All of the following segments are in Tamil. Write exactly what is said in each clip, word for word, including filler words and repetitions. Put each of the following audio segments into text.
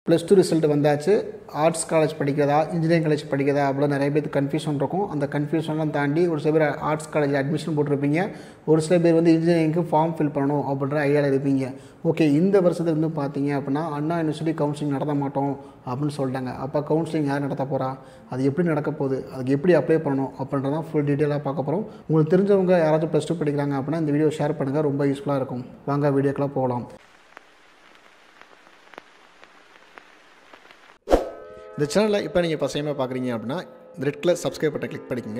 ப்ளஸ் டூ ரிசல்ட் வந்தாச்சு. ஆர்ட்ஸ் காலேஜ் படிக்கிறதா இன்ஜினியரிங் காலேஜ் படிக்கிறதா அப்படிலாம் நிறைய பேருக்கு கன்ஃபியூஷன் இருக்கும். அந்த கன்ஃபியூஷன்லாம் தாண்டி ஒரு சில பேர் ஆர்ட்ஸ் காலேஜில் அட்மிஷன் போட்டிருப்பீங்க. ஒரு சில பேர் வந்து இன்ஜினியரிங்க்கு ஃபார்ம் ஃபில் பண்ணணும் அப்படின்ற ஐடியாவில் இருப்பீங்க. ஓகே, இந்த வருஷத்துக்கு வந்து பார்த்தீங்க அப்படின்னா அண்ணா யூனிவர்சிட்டி கவுன்சிலிங் நடத்த மாட்டோம் அப்படின்னு சொல்லிட்டாங்க. அப்போ கவுன்சிலிங் யார் நடத்த போகிறா, அது எப்படி நடக்க போகுது, அதுக்கு எப்படி அப்ளை பண்ணணும் அப்படின்றதான் ஃபுல் டீட்டெயிலாக பார்க்க போகிறோம். உங்களுக்கு தெரிஞ்சவங்க யாராவது ப்ளஸ் டூ படிக்கிறாங்க அப்படின்னா இந்த வீடியோ ஷேர் பண்ணுங்கள், ரொம்ப யூஸ்ஃபுல்லாக இருக்கும். வாங்க வீடியோக்கெலாம் போகலாம். இந்த சேனலில் இப்போ நீங்கள் பசையமாக பார்க்குறீங்க அப்படின்னா இந்த red colour subscribe button click பண்ணிக்கோங்க.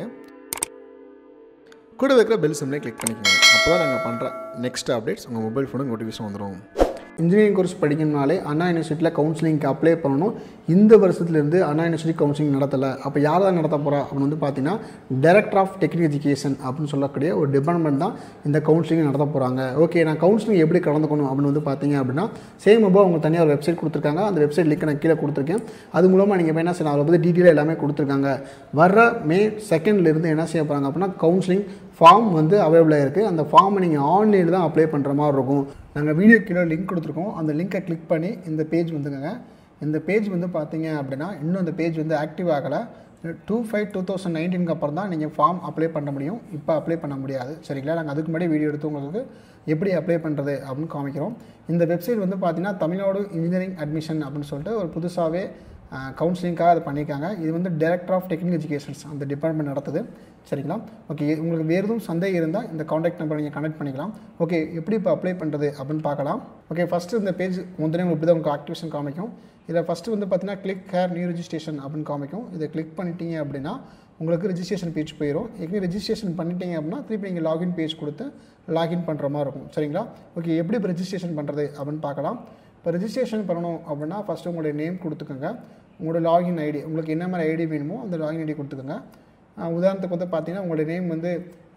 கூட வைக்கிற பெல் சிம்லேயே கிளிக் பண்ணிக்கோங்க. அப்போ தான் நாங்கள் பண்ணுற நெக்ஸ்ட் அப்டேட்ஸ் உங்கள் மொபைல் ஃபோனுக்கு நோட்டிஃபிகேஷன் வந்துடும். இன்ஜினியரிங் கோர்ஸ் படிக்கணும்னாலே அண்ணா யூனிவர்சிட்டியில் கவுன்சிலிங்க்கு அப்ளை பண்ணணும். இந்த வருஷத்துலேருந்து அண்ணா யூனிவர்சிட்டி கவுன்சிலிங் நடத்தலை. அப்போ யார் தான் நடத்த போகிறா அப்படின்னு வந்து பார்த்தீங்கன்னா டைரக்டர் ஆஃப் டெக்னிக்கல் எஜுகேஷன் அப்படின்னு சொல்லக்கூடிய ஒரு டிபார்ட்மெண்ட் தான் இந்த கவுன்சிலிங் நடத்த போகிறாங்க. ஓகே, நான் கவுன்சிலிங் எப்படி கலந்துக்கணும் அப்படின்னு வந்து பார்த்தீங்க அப்படின்னா சேம் அப்போ அவங்க தனியாக ஒரு வெப்சைட் கொடுத்துருக்காங்க. அந்த வெப்சைட் லிங்க் நான் கீழே கொடுத்துருக்கேன். அது மூலமாக நீங்கள் என்ன செய்யணும், அதை பற்றி டீட்டெயிலாக எல்லாமே கொடுத்துருக்காங்க. வர மே செகண்ட்லேருந்து என்ன செய்ய போகிறாங்க அப்படின்னா கவுன்சிலிங் ஃபார்ம் வந்து அவைலபிளாக இருக்குது. அந்த ஃபார்மை நீங்கள் ஆன்லைனில் தான் அப்ளை பண்ணுற மாதிரி இருக்கும். நாங்கள் வீடியோ கீழே லிங்க் கொடுத்துருக்கோம். அந்த லிங்க்கை கிளிக் பண்ணி இந்த பேஜ் வந்துங்க. இந்த பேஜ் வந்து பார்த்தீங்க அப்படின்னா இன்னும் அந்த பேஜ் வந்து ஆக்டிவ் ஆகலை. டூ ஃபைவ் டூ தௌசண்ட் நைன்டீனுக்கு அப்புறம் தான் நீங்கள் ஃபார்ம் அப்ளை பண்ண முடியும். இப்போ அப்ளை பண்ண முடியாது. சரிங்களா, நாங்கள் அதுக்கு முன்னாடி வீடியோ எடுத்து உங்களுக்கு எப்படி அப்ளை பண்ணுறது அப்படின்னு காமிக்கிறோம். இந்த வெப்சைட் வந்து பார்த்தீங்கன்னா தமிழ்நாடு இன்ஜினியரிங் அட்மிஷன் அப்படின்னு சொல்லிட்டு ஒரு புதுசாகவே கவுன்சிலிங்காக அது பண்ணியிருக்காங்க. இது வந்து டைரக்டர் ஆஃப் டெக்னிக்கல் எஜுகேஷன்ஸ் அந்த டிபார்ட்மெண்ட் நடத்துது. சரிங்களா, ஓகே. உங்களுக்கு வேறு எதுவும் சந்தேகம் இருந்தால் இந்த காண்டாக்ட் நம்பர் நீங்கள் கனெக்ட் பண்ணிக்கலாம். ஓகே, எப்படி இப்போ அப்ளை பண்ணுறது அப்படின்னு பார்க்கலாம். ஓகே, ஃபஸ்ட்டு இந்த பேஜ் முதலே உங்களுக்கு இப்படி தான் உங்களுக்கு ஆக்டிவேஷன் காமிக்கும். இதில் ஃபஸ்ட்டு வந்து பார்த்தீங்கன்னா கிளிக் ஹேர் நியூ ரெஜிஸ்ட்ரேஷன் அப்படின்னு காமிக்கும். இதை கிளிக் பண்ணிட்டீங்க அப்படின்னா உங்களுக்கு ரெஜிஸ்ட்ரேஷன் பேஜ் போயிடும். ஏற்கனவே ரெஜிஸ்ட்ரேஷன் பண்ணிட்டீங்க அப்படின்னா திருப்பி நீங்கள் லாகின் பேஜ் கொடுத்து லாகின் பண்ணுற மாதிரி இருக்கும். சரிங்களா, ஓகே. எப்படி இப்போ ரெஜிஸ்ட்ரேஷன் பண்ணுறது அப்படின்னு பார்க்கலாம். இப்போ ரெஜிஸ்ட்ரேஷன் பண்ணணும் அப்படின்னா ஃபஸ்ட்டு உங்களுடைய நேம் கொடுத்துக்கோங்க. உங்களோட லாகின் ஐடி, உங்களுக்கு என்ன மாதிரி ஐடி வேணுமோ அந்த லாகின் ஐடி கொடுத்துக்கோங்க. உதாரணத்துக்கு வந்து பார்த்தீங்கன்னா உங்களுடைய நேம் வந்து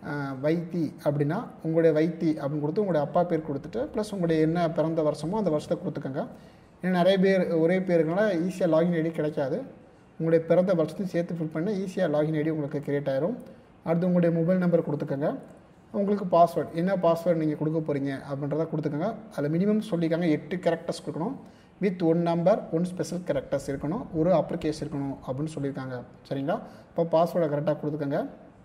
வைத்தி அப்படின்னா உங்களுடைய வைத்தி அப்படின்னு கொடுத்து உங்களுடைய அப்பா பேர் கொடுத்துட்டு ப்ளஸ் உங்களுடைய என்ன பிறந்த வருஷமோ அந்த வருஷத்தை கொடுத்துக்கோங்க. ஏன்னா நிறைய பேர் ஒரே பேருக்குனால ஈஸியாக லாகின் ஐடி கிடைக்காது. உங்களுடைய பிறந்த வருஷத்தையும் சேர்த்து ஃபில் பண்ணி ஈஸியாக லாகின் ஐடி உங்களுக்கு கிரியேட் ஆயிரும். அடுத்து உங்களுடைய மொபைல் நம்பர் கொடுத்துக்கோங்க. உங்களுக்கு பாஸ்வேர்டு, என்ன பாஸ்வேர்டு நீங்கள் கொடுக்க போகிறீங்க அப்படின்றத கொடுத்துக்கோங்க. அதில் மினிமம் சொல்லிக்காங்க எட்டு கேரக்டர்ஸ் கொடுக்கணும். With one number one special characters இருக்கணும், ஒரு அப்பர் கேஸ் இருக்கணும் அப்படின்னு சொல்லியிருக்காங்க. சரிங்களா, இப்போ பாஸ்வேர்டை கரெக்டாக கொடுத்துக்கோங்க.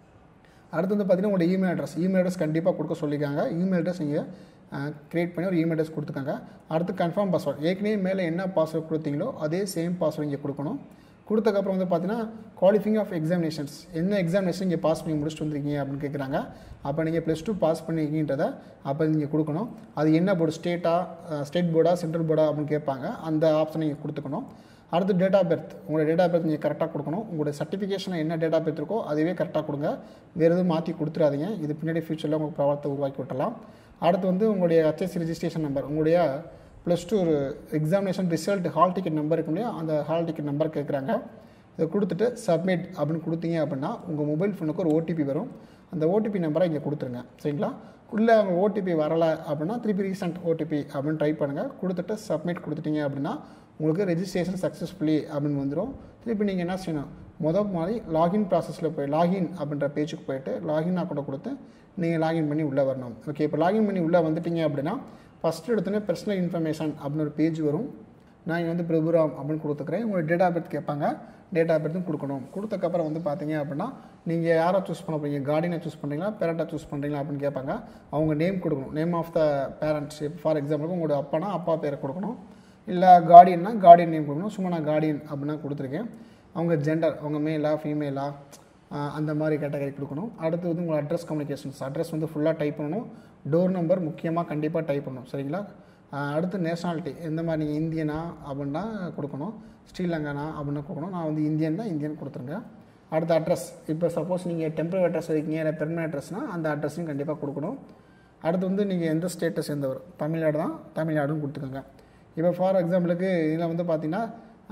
அடுத்து வந்து பார்த்தீங்கன்னா உங்களோட இமெயில் அட்ரஸ் இமெயில் அட்ரஸ் கண்டிப்பாக கொடுக்க சொல்லியிருக்காங்க. இமெயில் அட்ரஸ் நீங்கள் க்ரியேட் பண்ணி ஒரு இமெயில் அட்ரஸ் கொடுத்துக்கோங்க. அடுத்து கன்ஃபார்ம் பாஸ்வேர்டு, ஏற்கனவே மேலே என்ன பாஸ்வேர்டு கொடுத்தீங்களோ அதே சேம் பாஸ்வேர்டு இங்கே கொடுக்கணும். கொடுத்தக்கப்புறம் வந்து பார்த்தீங்கன்னா குவாலிஃபைங் ஆஃப் எக்ஸாமினேஷன்ஸ், என்ன எக்ஸாமினேஷன் இங்கே பாஸ் பண்ணி முடிச்சுட்டு வந்துருக்கீங்க அப்படின்னு கேட்குறாங்க. அப்போ நீங்கள் ப்ளஸ் டூ பாஸ் பண்ணிருக்கீன்றதை அப்போ நீங்கள் கொடுக்கணும். அது என்ன போர்டு, ஸ்டேட்டா ஸ்டேட் போர்டா சென்ட்ரல் போர்டா அப்படின்னு கேட்பாங்க. அந்த ஆப்ஷனை நீங்கள் கொடுத்துக்கணும். அடுத்து டேட் ஆஃப் பர்த், உங்களோட டேட் ஆஃப் பர்த் நீங்கள் கரெக்டாக கொடுக்கணும். உங்களுடைய சர்டிஃபிகேஷனில் என்ன டேட் ஆஃப் பர்த் இருக்கோ அதுவே கரெக்டாக கொடுங்க. வேறு எதுவும் மாற்றி கொடுத்துடாதீங்க. இது பின்னாடி ஃபியூச்சரில் உங்களுக்கு ப்ராப்ளத்தை உருவாக்கி விட்டலாம். அடுத்து வந்து உங்களுடைய ஹெச்எஸ்சி ரெஜிஸ்ட்ரேஷன் நம்பர், உங்களுடைய ப்ளஸ் டூ ஒரு examination result hall ticket number இருக்கு இல்லையா, அந்த ஹால் டிக்கெட் நம்பர் கேட்குறாங்க. இதை கொடுத்துட்டு சப்மிட் அப்படின்னு கொடுத்தீங்க அப்படின்னா உங்கள் மொபைல் ஃபோனுக்கு ஒரு ஓடிபி வரும். அந்த ஓடிபி நம்பரை இங்கே கொடுத்துருங்க. சரிங்களா, உள்ளே அவங்க ஓடிபி வரலை அப்படின்னா திருப்பி ரீசெண்ட் ஓடிபி அப்படின்னு ட்ரை பண்ணுங்கள். கொடுத்துட்டு சப்மிட் கொடுத்துட்டீங்க அப்படின்னா உங்களுக்கு ரெஜிஸ்ட்ரேஷன் சக்ஸஸ்ஃபுல்லி அப்படின்னு வந்துடும். திருப்பி நீங்கள் என்ன செய்யணும், மொதல் மாதிரி லாகின் ப்ராசஸில் போய் லாகின் அப்படின்ற பேஜுக்கு போய்ட்டு லாகின் அக்கௌண்ட்டை கொடுத்து நீங்கள் லாகின் பண்ணி உள்ளே வரணும். ஓகே, இப்போ லாகின் பண்ணி உள்ளே வந்துட்டீங்க அப்படின்னா ஃபஸ்ட்டு எடுத்தோன்னே பர்சனல் இன்ஃபர்மேஷன் அப்படின்னு ஒரு பேஜ் வரும். நான் இங்கே வந்து பிரபுராம் அப்படின்னு கொடுத்துக்கிறேன். உங்களோட டேட் ஆஃப் பர்த் கேட்பாங்க, டேட் ஆஃப் பர்த்தும் கொடுக்கணும். கொடுத்தக்கப்புறம் வந்து பார்த்தீங்க அப்படின்னா நீங்கள் யாரை சூஸ் பண்ண போகிறீங்க, கார்டியனை சூஸ் பண்ணுறீங்களா பேரண்ட்டாக சூஸ் பண்ணுறீங்களா அப்படின்னு கேட்பாங்க. அவங்க நேம் கொடுக்கணும், name of the parents. For எக்ஸாம்பிளுக்கு உங்களோட அப்பானா அப்பா பேரை கொடுக்கணும், இல்லை கார்டியன்னா கார்டியன் நேம் கொடுக்கணும். சும்மா நான் கார்டியன் அப்படின்னா கொடுத்துருக்கேன். அவங்க ஜெண்டர், அவங்க மேலா ஃபீமேலா அந்த மாதிரி கேட்டகரி கொடுக்கணும். அடுத்து வந்து உங்களோட அட்ரஸ் கம்யூனிகேஷன்ஸ், அட்ரஸ் வந்து ஃபுல்லாக டைப் பண்ணணும். டோர் நம்பர் முக்கியமாக கண்டிப்பாக டைப் பண்ணணும். சரிங்களா, அடுத்து நேஷனாலிட்டி, எந்த மாதிரி நீங்கள் இந்தியனா அப்படின்னா கொடுக்கணும், ஸ்ரீலங்கானா அப்படின்னா கொடுக்கணும். நான் வந்து இந்தியன் தான், இந்தியன் கொடுத்துருங்க. அடுத்த அட்ரஸ், இப்போ சப்போஸ் நீங்கள் டெம்பரரி அட்ரஸ் இருக்கீங்க இல்லை பெர்மனன்ட் அட்ரஸ்னால் அந்த அட்ரஸையும் கண்டிப்பாக கொடுக்கணும். அடுத்து வந்து நீங்கள் எந்த ஸ்டேட்டஸ் சேர்ந்தவர், தமிழ்நாடு தான், தமிழ்நாடுன்னு கொடுத்துக்கோங்க. இப்போ ஃபார் எக்ஸாம்பிளுக்கு இதில் வந்து பார்த்தீங்கன்னா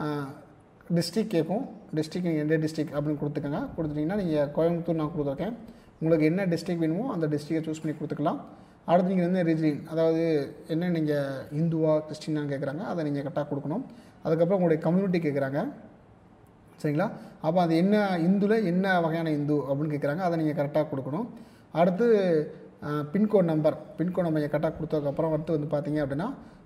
டிஸ்ட்ரிக் கேட்கும். டிஸ்ட்ரிக் நீங்கள் எந்த டிஸ்ட்ரிக் அப்படின்னு கொடுத்துக்கோங்க. கொடுத்துட்டிங்கன்னா நீங்கள் கோயம்புத்தூர் நான் கொடுத்துருக்கேன். உங்களுக்கு என்ன டிஸ்ட்ரிக் வேணுமோ அந்த டிஸ்ட்ரிக்டை சூஸ் பண்ணி கொடுத்துக்கலாம். அடுத்து நீங்கள் வந்து ரிலிஜியன், அதாவது என்ன நீங்கள் இந்துவா கிறிஸ்டினான்னு கேட்குறாங்க, அதை நீங்கள் கரெக்டாக கொடுக்கணும். அதுக்கப்புறம் உங்களுடைய கம்யூனிட்டி கேட்குறாங்க. சரிங்களா, அப்போ அது என்ன இந்துவில் என்ன வகையான இந்து அப்படின்னு கேட்குறாங்க, அதை நீங்கள் கரெக்டாக கொடுக்கணும். அடுத்து பின்கோட் நம்பர், பின்கோட் நம்பர் கரெக்டாக கொடுத்ததுக்கப்புறம் அடுத்து வந்து பார்த்தீங்க அப்படின்னா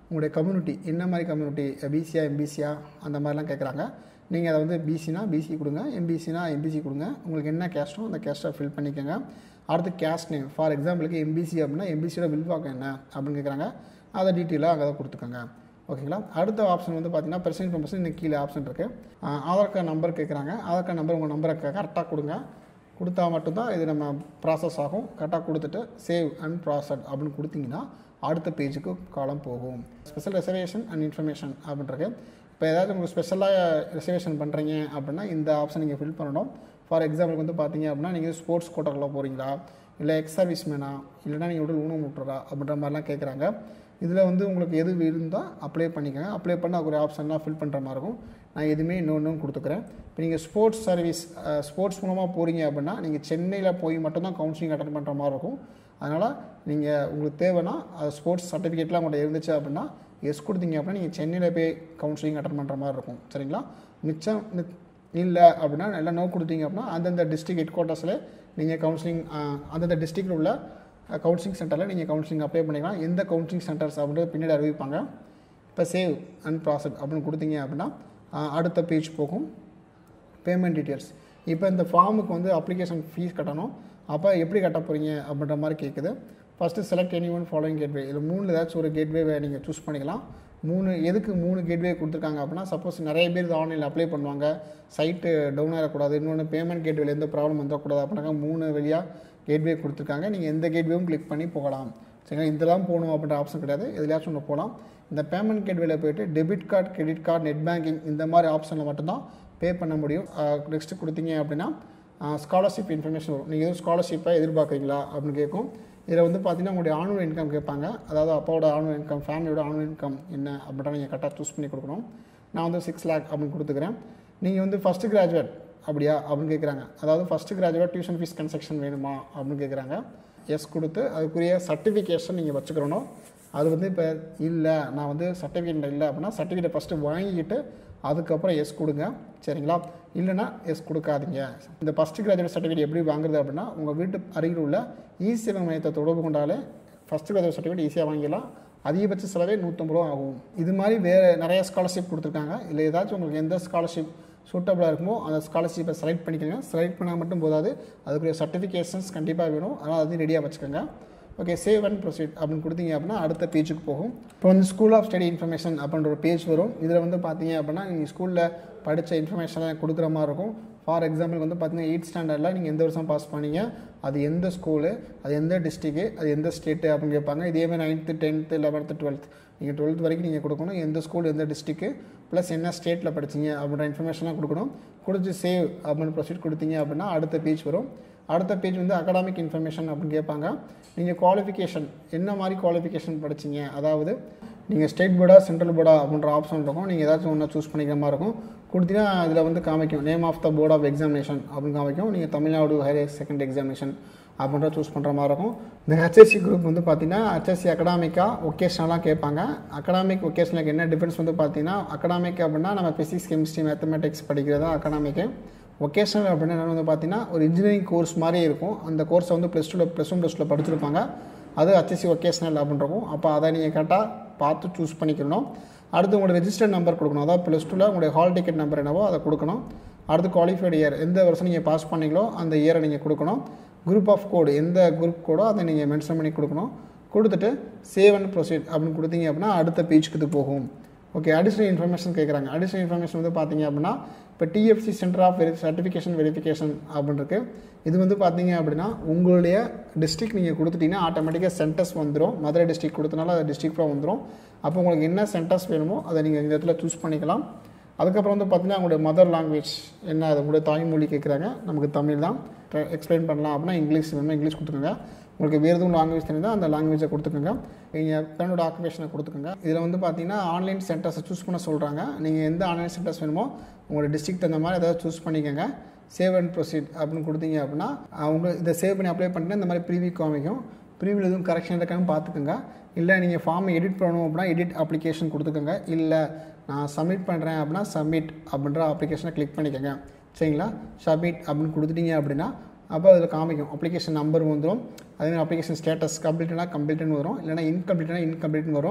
உங்களுடைய கம்யூனிட்டி என்ன மாதிரி கம்யூனிட்டி, பிசியா எம்பிசியா அந்த மாதிரிலாம் கேட்குறாங்க. நீங்கள் அதை வந்து பிசினா பிசி கொடுங்க, எம்பிசினா எம்பிசி கொடுங்க. உங்களுக்கு என்ன கேஸ்ட்டோ அந்த கேஸ்ட்டை ஃபில் பண்ணிக்கோங்க. அடுத்து கேஸ்ட் நேம், ஃபார் எக்ஸாம்பிளுக்கு எம்பிசி அப்படின்னா எம்பிசியோட வில்வாக்கம் என்ன அப்படின்னு கேட்குறாங்க. அதை டீட்டெயிலாக அங்கே தான் கொடுத்துக்கோங்க. ஓகேங்களா. அடுத்த ஆப்ஷன் வந்து பார்த்தீங்கன்னா பர்சனல் இன்ஃபர்மேஷன் இந்த கீழே ஆப்ஷன் இருக்குது. ஆதார் கார்டு நம்பர் கேட்குறாங்க. ஆதார் கார்டு நம்பர் உங்கள் நம்பரை கரெக்டாக கொடுங்க. கொடுத்தா மட்டும்தான் இது நம்ம ப்ராசஸ் ஆகும். கரெக்டாக கொடுத்துட்டு சேவ் அண்ட் ப்ராசஸ் அப்படின்னு கொடுத்தீங்கன்னா அடுத்த பேஜுக்கு காலம் போகும். ஸ்பெஷல் ரிசர்வேஷன் அண்ட் இன்ஃபர்மேஷன் அப்படின்றது இப்போ ஏதாச்சும் உங்களுக்கு ஸ்பெஷலாக ரிசர்வேஷன் பண்ணுறீங்க அப்படின்னா இந்த ஆப்ஷன் நீங்கள் ஃபில் பண்ணணும். ஃபார் எக்ஸாம்பிளுக்கு வந்து பார்த்தீங்க அப்படின்னா நீங்கள் ஸ்போர்ட்ஸ் கோட்டாக்குள்ளே போகிறீங்களா, இல்லை எக்ஸ் சர்வீஸ் மேனா, இல்லைனா நீங்கள் உடல் ஊனமுற்றரா அப்படின்ற மாதிரிலாம் கேட்குறாங்க. இதில் வந்து உங்களுக்கு எது இருந்தால் அப்ளை பண்ணிக்கோங்க. அப்ளை பண்ண ஒரு ஆப்ஷன்லாம் ஃபில் பண்ணுற மாதிரி இருக்கும். நான் எதுவுமே இன்னொன்று கொடுத்துக்கிறேன். இப்போ நீங்கள் ஸ்போர்ட்ஸ் சர்வீஸ் ஸ்போர்ட்ஸ் மூலமாக போகிறீங்க அப்படின்னா நீங்கள் சென்னையில் போய் மட்டும்தான் கவுன்சிலிங் அட்டன் பண்ணுற மாதிரி இருக்கும். அதனால் நீங்கள் உங்களுக்கு தேவைன்னா அது ஸ்போர்ட்ஸ் சர்டிஃபிகேட்லாம் உங்கள்கிட்ட இருந்துச்சு அப்படின்னா எஸ் கொடுத்தீங்க அப்படின்னா நீங்கள் சென்னையில் போய் கவுன்சிலிங் அட்டன் பண்ணுற மாதிரி இருக்கும். சரிங்களா. மிச்சம் இல்லை அப்படின்னா நல்லா நோ கொடுத்தீங்க அப்படின்னா அந்தந்த டிஸ்ட்ரிக்ட் ஹெட் குவார்ட்டர்ஸில் நீங்கள் கவுன்சிலிங் அந்தந்த டிஸ்ட்ரிக்டில் உள்ள கவுன்சிலிங் சென்டரில் நீங்கள் கவுன்சிலிங் அப்ளை பண்ணிக்கலாம். எந்த கவுன்சிலிங் சென்டர்ஸ் அப்படின்றது பின்னாடி அறிவிப்பாங்க. இப்போ சேவ் அண்ட் ப்ராசஸ் அப்படின்னு கொடுத்தீங்க அப்படின்னா அடுத்த பேஜ் போகும். Payment details. இப்போ இந்த ஃபார்முக்கு வந்து அப்ளிகேஷன் ஃபீஸ் கட்டணும். அப்போ எப்படி கட்ட போகிறீங்க அப்படின்ற மாதிரி கேட்குது. First select any one following gateway. இதில் மூணு ஏதாச்சும் ஒரு கேட்வேவை நீங்கள் சூஸ் பண்ணிக்கலாம். மூணு எதுக்கு மூணு கேட்வே கொடுத்துருக்காங்க அப்படின்னா சப்போஸ் நிறைய பேர் இது ஆன்லைனில் அப்ளை பண்ணுவாங்க, சைட்டு டவுன் ஆகக்கூடாது, இன்னொன்று பேமெண்ட் கேட்வேல எந்த ப்ராப்ளம் வந்துடக்கூடாது அப்படின்னாக்கா மூணு வழியாக கேட்வே கொடுத்துருக்காங்க. நீங்கள் எந்த கேட்வேவும் கிளிக் பண்ணி போகலாம். சரிங்களா. இதெல்லாம் போகணும் அப்படின்ற ஆப்ஷன் கிடையாது, எதுலையாச்சும் ஒன்று போகலாம். இந்த பேமெண்ட் கேட்வேல போய்ட்டு debit card, credit card, net banking இந்த மாதிரி ஆப்ஷனில் மட்டும்தான் பே பண்ண முடியும். நெக்ஸ்ட்டு கொடுத்தீங்க அப்படின்னா ஸ்காலர்ஷிப் இன்ஃபர்மேஷன் வரும். நீங்கள் எதுவும் ஸ்காலர்ஷிப்பை எதிர்பார்க்குறீங்களா அப்படின்னு கேட்கும். இதில் வந்து பார்த்தீங்கன்னா உங்களுடைய ஆனுவல் இன்கம் கேட்பாங்க. அதாவது அப்பாவோட ஆனுவல் இன்கம், ஃபேமிலியோட ஆனுவல் இன்கம் என்ன அப்படின்றத நீங்கள் கரெக்டாக சூஸ் பண்ணி கொடுக்கணும். நான் வந்து சிக்ஸ் லேக் அப்படின்னு கொடுத்துக்கிறேன். நீங்கள் வந்து ஃபஸ்ட்டு கிராஜுவேட் அப்படியா அப்படின்னு கேட்குறாங்க. அதாவது first graduate tuition fees concession வேணுமா அப்படின்னு கேட்குறாங்க. எஸ் கொடுத்து அதுக்குரிய சர்டிஃபிகேஷன் நீங்கள் வச்சுக்கிறணும். அது வந்து இப்போ இல்லை நான் வந்து சர்டிஃபிகேட் இல்லை அப்படின்னா சர்டிஃபிகேட் ஃபஸ்ட்டு வாங்கிக்கிட்டு அதுக்கப்புறம் எஸ் கொடுங்க. சரிங்களா. இல்லைனா எஸ் கொடுக்காதீங்க. இந்த ஃபஸ்ட்டு கிராஜுவேட் சர்டிஃபிகேட் எப்படி வாங்குறது அப்படின்னா உங்கள் வீட்டு அருகில் உள்ள இ சேவை மையத்தை தொடர்பு கொண்டாலே ஃபஸ்ட்டு கிராஜுவேட் சர்டிஃபிகேட் ஈஸியாக வாங்கிடலாம். அதிகபட்ச செலவே நூற்றம்பது ரூபா ஆகும். இது மாதிரி வேறு நிறைய ஸ்காலர்ஷிப் கொடுத்துருக்காங்க. இல்லை ஏதாச்சும் உங்களுக்கு எந்த ஸ்காலர்ஷிப் சூட்டபுளாக இருக்குமோ அந்த ஸ்காலர்ஷிப்பை செலக்ட் பண்ணிக்கோங்க. செலக்ட் பண்ணால் மட்டும் போதாது, அதுக்குரிய சர்டிஃபிகேஷன்ஸ் கண்டிப்பாக வேணும். அதனால் அதையும் ரெடியாக வச்சுக்கோங்க. ஓகே, சேவ் அண்ட் ப்ரொசீட் அப்படின்னு கொடுத்தீங்க அப்படின்னா அடுத்த பேஜுக்கு போகும். இப்போ வந்து ஸ்கூல் ஆஃப் ஸ்டடி இன்ஃபர்மேஷன் அப்படின்ற ஒரு பேஜ் வரும். இதில் வந்து பார்த்தீங்க அப்படின்னா நீங்கள் ஸ்கூலில் படித்த இன்ஃபர்மேஷனை கொடுக்குற மாதிரி இருக்கும். ஃபார் எக்ஸாம்பிள் வந்து பார்த்தீங்கன்னா எயிட் ஸ்டாண்டர்டில் நீங்கள் எந்த வருஷம் பாஸ் பண்ணீங்க, அது எந்த ஸ்கூலு, அது எந்த டிஸ்ட்ரிக்டு, அது எந்த ஸ்டேட்டு அப்படின்னு கேட்பாங்க. இதேமாதிரி நைன்த்து, டென்த்து, லெவன்த்து, டுவெல்த் நீங்கள் டுவெல்த் வரைக்கும் நீங்கள் கொடுக்கணும். எந்த ஸ்கூல், எந்த டிஸ்ட்ரிக்டு, ப்ளஸ் என்ன ஸ்டேட்டில் படிச்சிங்க அப்படின்ற இன்ஃபர்மேஷன்லாம் கொடுக்கணும். கொடுத்து சேவ் அப்படின்னு ப்ரொசீட் கொடுத்தீங்க அப்படின்னா அடுத்த பேஜ் வரும். அடுத்த பேஜ் வந்து அகாடமிக் இன்ஃபர்மேஷன் அப்படின்னு கேட்பாங்க. நீங்கள் குவாலிஃபிகேஷன் என்ன மாதிரி குவாலிஃபிகேஷன் படிச்சிங்க, அதாவது நீங்கள் ஸ்டேட் போர்டா சென்ட்ரல் போர்டா அப்படின்ற ஆப்ஷன் இருக்கும். நீங்கள் ஏதாச்சும் ஒன்று சூஸ் பண்ணிக்கிற மாதிரி இருக்கும். கொடுத்தீங்கன்னா இதில் வந்து காமிக்கும் name of the board of examination அப்படின்னு காமிக்கும். நீங்கள் தமிழ்நாடு ஹையர் செகண்டரி எக்ஸாமினேஷன் அப்படின்ற சூஸ் பண்ணுற மாதிரி இருக்கும். இந்த ஹெச்எஸ்சி குரூப் வந்து பார்த்தீங்கன்னா ஹெச்எஸ்சி அகடாமிக்காக ஒகேஷனலாக கேட்பாங்க. அகடாமிக் ஒகேஷனுக்கு என்ன டிஃப்ரென்ஸ் வந்து பார்த்தீங்கன்னா அகடாமிக் அப்படின்னா நம்ம ஃபிசிக்ஸ், கெமிஸ்ட்ரி, மேத்தமெட்டிக்ஸ் படிக்கிறதா அகடாமிக்கு. ஒகேஷனல் அப்படின்னா என்ன வந்து பார்த்தீங்கன்னா ஒரு இன்ஜினியரிங் கோர்ஸ் மாதிரி இருக்கும். அந்த கோர்ஸை வந்து ப்ளஸ் டூவில் ப்ளஸ் ஒன் ப்ளஸ் டூவில் படிச்சிருப்பாங்க. அது ஹெச்எஸ்சி ஒகேஷனல் அப்படின்றக்கும். அப்போ அதை நீங்கள் கரெக்டாக பார்த்து சூஸ் பண்ணிக்கணும். அடுத்து உங்களோட ரெஜிஸ்டர்ட் நம்பர் கொடுக்கணும். அதாவது ப்ளஸ் டூவில் உங்களுடைய ஹால் டிக்கெட் நம்பர் என்னவோ அதை கொடுக்கணும். அடுத்து குவாலிஃபைடு இயர், எந்த வருஷம் நீங்கள் பாஸ் பண்ணீங்களோ அந்த இயரை நீங்கள் கொடுக்கணும். குரூப் ஆஃப் கோடு, எந்த குரூப் கோடோ அதை நீங்கள் மென்ஷன் பண்ணி கொடுக்கணும். கொடுத்துட்டு சேவ் அண்ட் ப்ரொசீட் அப்படின்னு கொடுத்தீங்க அப்படின்னா அடுத்த பேஜுக்கு இது போகும். ஓகே, அடிஷ்னல் இன்ஃபர்மேஷன் கேட்குறாங்க. அடிஷ்னல் இன்ஃபர்மேஷன் வந்து பார்த்தீங்க அப்படின்னா இப்போ TFC centre of very certification verification அப்படின்னு இருக்குது. இது வந்து பார்த்தீங்க அப்படின்னா உங்களுடைய டிஸ்ட்ரிக்ட் நீங்கள் கொடுத்துட்டிங்கன்னா ஆட்டோமேட்டிக்காக சென்டர்ஸ் வந்துடும். மதுரை டிஸ்ட்ரிக்ட் கொடுத்தனால அது டிஸ்ட்ரிக்டாக வந்துடும். அப்போ உங்களுக்கு என்ன சென்டர்ஸ் வேணுமோ அதை நீங்கள் இந்த இடத்துல சூஸ் பண்ணிக்கலாம். அதுக்கப்புறம் வந்து பார்த்தீங்கன்னா உங்களுடைய மதர் லாங்குவேஜ் என்ன, அது உங்களுடைய தாய்மொழி கேட்குறாங்க. நமக்கு தமிழ் தான், எக்ஸ்பிளைன் பண்ணலாம் அப்படின்னா இங்கிலீஷ் வேணுமா இங்கிலீஷ் கொடுத்துருங்க. உங்களுக்கு வேறு எதுவும் லாங்குவேஜ் தெரிஞ்சால் அந்த லாங்குவேஜை கொடுத்துக்கோங்க. நீங்கள் ஃப்ரெண்டோட ஆக்குபேஷனை கொடுத்துக்கோங்க. இதில் வந்து பார்த்தீங்கன்னா ஆன்லைன் சென்டர்ஸை சூஸ் பண்ண சொல்கிறாங்க. நீங்கள் எந்த ஆன்லைன் சென்டர்ஸ் வேணுமோ உங்களோட டிஸ்ட்ரிக்ட் தகுந்த மாதிரி ஏதாவது சூஸ் பண்ணிக்கோங்க. சேவ் அண்ட் ப்ரொசீட் அப்படின்னு கொடுத்தீங்க அப்படின்னா அவங்க இதை சேவ் பண்ணி அப்ளை பண்ணிட்டு இந்த மாதிரி ப்ரீவியூ காமிக்கும். ப்ரீவியூவில் எதுவும் கரெக்ஷன் இருக்கான்னு பார்த்துக்கோங்க. இல்லை நீங்கள் ஃபார்மை எடிட் பண்ணணும் அப்படின்னா எடிட் அப்ளிகேஷன் கொடுத்துக்கோங்க. இல்லை நான் சப்மிட் பண்ணுறேன் அப்படின்னா சப்மிட் அப்படின்ற அப்ளிகேஷனை கிளிக் பண்ணிக்கோங்க. சரிங்களா. சப்மிட் அப்படின்னு கொடுத்துட்டீங்க அப்படின்னா அப்போ அதில் காமிக்கும் அப்ளிகேஷன் நம்பர் வந்துடும். அதேமாதிரி அப்ளிகேஷன் ஸ்டேட்டஸ் கம்ப்ளீட்னா கம்ப்ளீட்னு வரும், இல்லைனா இன்கம்ப்ளீட்னா இன்கம்ப்ளீட்னு வரும்.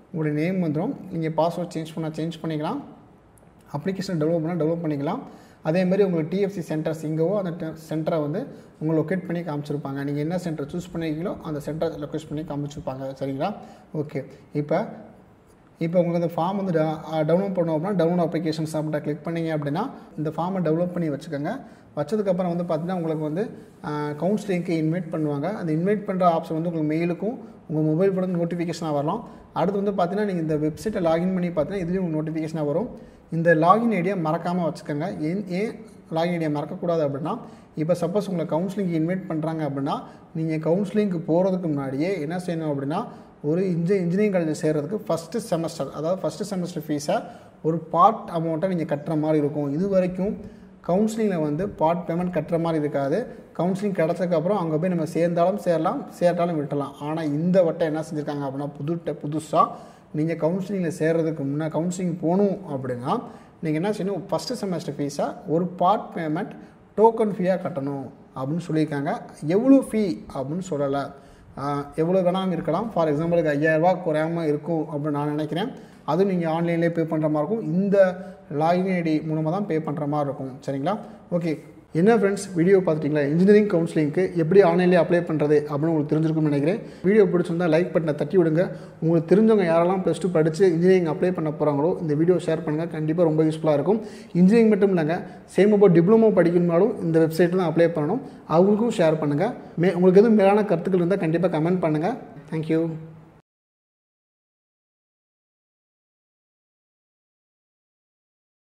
உங்களுடைய நேம் வந்துடும். நீங்கள் பாஸ்வேர்ட் சேஞ்ச் பண்ணால் சேஞ்ச் பண்ணிக்கலாம், அப்ளிகேஷன் டெவலப் பண்ணால் டெவலப் பண்ணிக்கலாம். அதேமாதிரி உங்களுக்கு டிஎஃப்சி சென்டர்ஸ் எங்கேவோ அந்த சென்டரை வந்து உங்களை லொக்கேட் பண்ணி காமிச்சிருப்பாங்க. நீங்கள் என்ன சென்டர் சூஸ் பண்ணிக்கிறீங்களோ அந்த சென்டரை லொக்கேட் பண்ணி காமிச்சிருப்பாங்க. சரிங்களா? ஓகே. இப்போ இப்போ உங்களுக்கு அந்த ஃபார்ம் வந்து டவுன்லோட் பண்ணோம் அப்படின்னா டவுன்லோட் அப்ளிகேஷன்ஸ் அப்படின்ட்டு கிளிக் பண்ணிங்க அப்படின்னா இந்த ஃபார்மை டெவலப் பண்ணி வச்சுக்கோங்க. வச்சதுக்கப்புறம் வந்து பார்த்தீங்கன்னா உங்களுக்கு வந்து கவுன்சிலிங்க்கு இன்வைட் பண்ணுவாங்க. அந்த இன்வைட் பண்ணுற ஆப்ஷன் வந்து உங்களுக்கு மெயிலுக்கும் உங்கள் மொபைல் ஃபோனுக்கு நோட்டிஃபிகேஷனாக வரலாம். அடுத்து வந்து பார்த்தீங்கன்னா நீங்கள் இந்த வெப்சைட்டை லாகின் பண்ணி பார்த்தீங்கன்னா இதுலேயும் உங்களுக்கு நோட்டிஃபிகேஷனாக வரும். இந்த லாகின் ஐடியா மறக்காமல் வச்சுக்கோங்க. ஏன் ஏன் லாகின் ஐடியா மறக்கக்கூடாது அப்படின்னா இப்போ சப்போஸ் உங்களை கவுன்சிலிங்க்கு இன்வைட் பண்ணுறாங்க அப்படின்னா நீங்கள் கவுன்சிலிங்க்கு போகிறதுக்கு முன்னாடியே என்ன செய்யணும் அப்படின்னா ஒரு இன்ஜி இன்ஜினியரிங் காலேஜ் சேர்கிறதுக்கு ஃபஸ்ட்டு செமஸ்டர் அதாவது ஃபஸ்ட்டு செமஸ்டர் ஃபீஸை ஒரு பார்ட் அமௌண்ட்டை நீங்கள் கட்டுற மாதிரி இருக்கும். இது வரைக்கும் கவுன்சிலிங்கில் வந்து பார்ட் பேமெண்ட் கட்டுற மாதிரி இருக்காது. கவுன்சிலிங் கிடச்சதுக்கப்புறம் அங்கே போய் நம்ம சேர்ந்தாலும் சேரலாம், சேர்த்தாலும் விட்டலாம். ஆனால் இந்த வட்டம் என்ன செஞ்சுருக்காங்க அப்படின்னா புது புதுசாக நீங்கள் கவுன்சிலிங்கில் சேர்கிறதுக்கு முன்னே கவுன்சிலிங் போகணும் அப்படின்னா நீங்கள் என்ன செய்யணும், ஃபஸ்ட்டு செமஸ்டர் ஃபீஸாக ஒரு பார்ட் பேமெண்ட் டோக்கன் ஃபீயாக கட்டணும் அப்படின்னு சொல்லியிருக்காங்க. எவ்வளோ ஃபீ அப்படின்னு சொல்லலை, எவ்வளோ வேணாலும் இருக்கலாம். ஃபார் எக்ஸாம்பிளுக்கு ஐயாயிரரூபா குறையாமல் இருக்கும் அப்படின்னு நான் நினைக்கிறேன். அதுவும் நீங்கள் ஆன்லைன்லேயே பே பண்ணுற மாதிரி இருக்கும். இந்த லாகின் ஐடி மூலமாக தான் பே பண்ணுற மாதிரி இருக்கும். சரிங்களா? ஓகே. என்ன ஃப்ரெண்ட்ஸ், வீடியோ பார்த்துட்டிங்களா? இன்ஜினியரிங் கவுன்சிலிங்க்கு எப்படி ஆன்லைன்லேயே அப்ளை பண்ணுறது அப்படின்னு உங்களுக்கு தெரிஞ்சிருக்கும்னு நினைக்கிறேன். வீடியோ பிடிச்சிருந்தால் லைக் பட்டனை தட்டி விடுங்க. உங்களுக்கு தெரிஞ்சவங்க யாரெல்லாம் ப்ளஸ் டூ படித்து இன்ஜினியரிங் அப்ளை பண்ண போகிறாங்களோ இந்த வீடியோ ஷேர் பண்ணுங்கள். கண்டிப்பாக ரொம்ப யூஸ்ஃபுல்லாக இருக்கும். இன்ஜினியரிங் மட்டும் இல்லைங்க, சேம் அப்போ டிப்ளமோ படிக்கணும்னாலும் இந்த வெப்சைட்டில் தான் அப்ளை பண்ணணும். அவங்களுக்கும் ஷேர் பண்ணுங்கள். மே உங்களுக்கு எதுவும் மேலான கருத்துக்கள் இருந்தால் கண்டிப்பாக கமெண்ட் பண்ணுங்கள். தேங்க்யூ.